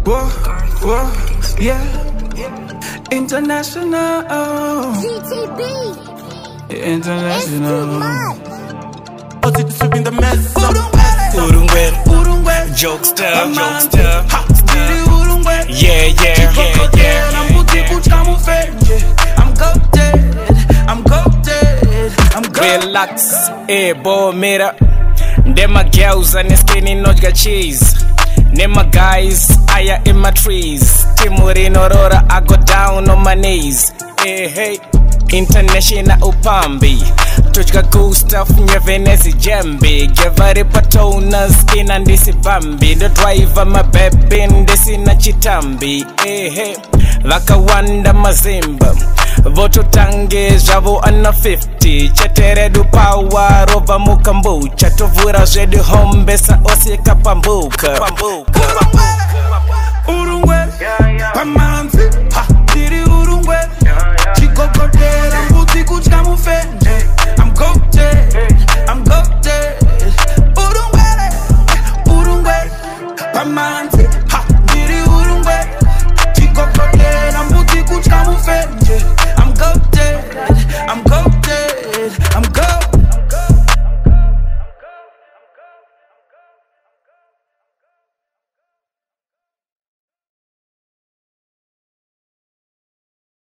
Whoa, whoa, yeah. International. GTB. International. I'll take the sweep in the mess. Hurungwere, Jocstar, yeah. I'm goated. Relax, mira. Them my girls and skinny not got cheese. Name my guys, aya in my trees. Timurin Aurora, I go down on my knees. Hey, international upambi. Tuchka cool stuff, nye Venezi jambi. Gevari patonas, in and this bambi. The driver my baby, this in a chitambi. Hey, Vakawanda mazimba. Voto tange, javo ana 50. Chatere du power, roba mukambu. Chatovura zedi hombesa, osika pambuka.